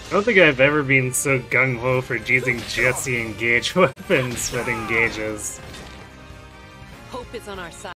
I don't think I've ever been so gung-ho for using just the engage weapons with engages. Hope is on our side.